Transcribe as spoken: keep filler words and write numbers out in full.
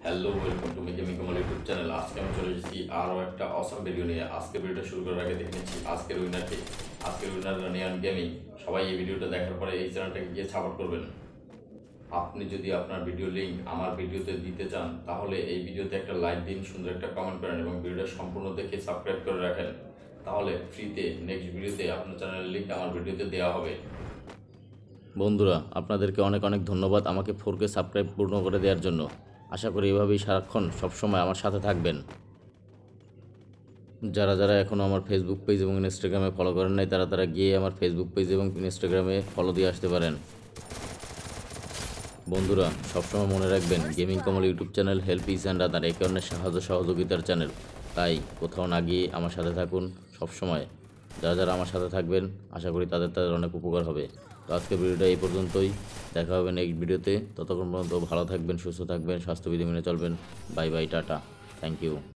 Hello, welcome to gaming Kamal YouTube channel. আজকে আমি চলে এসেছি আরও একটা অসাম ভিডিও নিয়ে। আজকে ভিডিওটা শুরু করার আগে দেখে নিচ্ছি আজকের উইনারকে। আজকের উইনার রানিয়ান গেমিং। সবাই এই ভিডিওটা দেখার পরে এই চ্যানেলটাকে গিয়ে সাপোর্ট করবেন। আপনি যদি আপনার ভিডিও লিঙ্ক আমার ভিডিওতে দিতে চান তাহলে এই ভিডিওতে একটা লাইক দিন, সুন্দর একটা কমেন্ট করেন এবং ভিডিওটা সম্পূর্ণ দেখে সাবস্ক্রাইব করে রাখেন। তাহলে ফ্রিতে নেক্সট ভিডিওতে আপনার চ্যানেলের লিঙ্ক আমার ভিডিওতে দেওয়া হবে। বন্ধুরা, আপনাদেরকে অনেক অনেক ধন্যবাদ আমাকে ফোর কে সাবস্ক্রাইব পূর্ণ করে দেওয়ার জন্য। আশা করি এভাবেই সারাক্ষণ সবসময় আমার সাথে থাকবেন। যারা যারা এখনও আমার ফেসবুক পেজ এবং ইনস্টাগ্রামে ফলো করেন নাই তারা তারা গিয়ে আমার ফেসবুক পেজ এবং ইনস্টাগ্রামে ফলো দিয়ে আসতে পারেন। বন্ধুরা, সবসময় মনে রাখবেন gaming Kamal YouTube channel help each and other, একে অন্যের সাহায্য সহযোগিতার চ্যানেল। তাই কোথাও না গিয়ে আমার সাথে থাকুন সবসময়। যারা যারা আমার সাথে থাকবেন আশা করি তাদের তাদের অনেক উপকার হবে। তো আজকের ভিডিওটা এই পর্যন্তই, দেখা হবে নেক্সট ভিডিওতে। ততক্ষণ পর্যন্ত ভালো থাকবেন, সুস্থ থাকবেন, স্বাস্থ্যবিধি মেনে চলবেন। Bye bye, tata, thank you.